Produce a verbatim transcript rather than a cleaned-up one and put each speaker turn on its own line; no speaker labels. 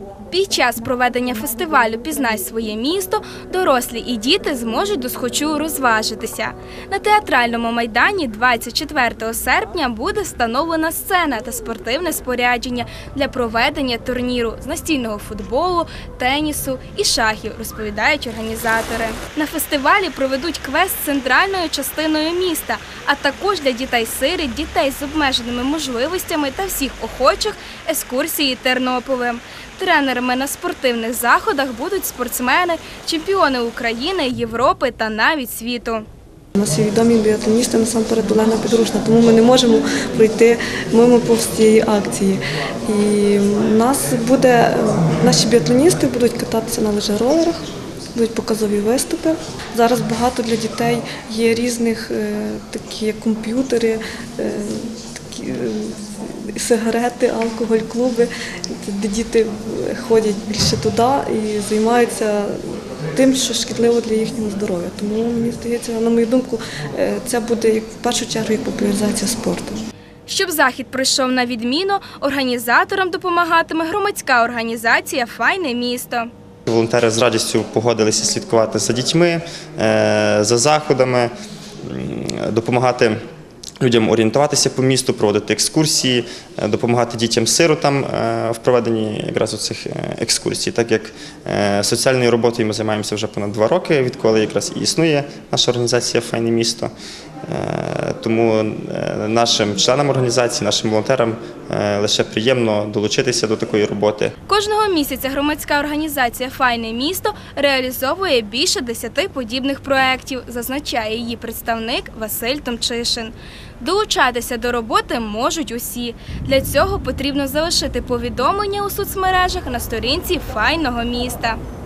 Під час проведення фестивалю «Пізнай своє місто» дорослі і діти зможуть досхочу розважитися. На театральному майдані двадцять четвертого серпня буде встановлена сцена та спортивне спорядження для проведення турніру з настільного футболу, тенісу і шахів, розповідають організатори. На фестивалі проведуть квест з центральною частиною міста, а також для дітей-сиріт, дітей з обмеженими можливостями та всіх охочих екскурсії Тернополем. Тренерами на спортивних заходах будуть спортсмени, чемпіони України, Європи та навіть світу.
У нас є відомі біатлоністи, насамперед Олена Підручна, тому ми не можемо пройти мимо повз цієї акції. І у нас буде, наші біатлоністи будуть кататися на лижеролерах, будуть показові виступи. Зараз багато для дітей є різних такі як комп'ютери, такі сигарети, алкоголь, клуби, де діти ходять більше туди і займаються тим, що шкідливо для їхнього здоров'я. Тому, мені здається, на мою думку, це буде в першу чергу як популяризація спорту.
Щоб захід пройшов на відміну, організаторам допомагатиме громадська організація «Файне місто».
Волонтери з радістю погодилися слідкувати за дітьми, за заходами, допомагати людям орієнтуватися по місту, проводити екскурсії, допомагати дітям-сиротам в проведенні якраз цих екскурсій. Так як соціальною роботою ми займаємося вже понад два роки, відколи якраз і існує наша організація «Файне місто». Тому нашим членам організації, нашим волонтерам лише приємно долучитися до такої роботи.
Кожного місяця громадська організація «Файне місто» реалізовує більше десяти подібних проєктів, зазначає її представник Василь Томчишин. Долучатися до роботи можуть усі. Для цього потрібно залишити повідомлення у соцмережах на сторінці «Файного міста».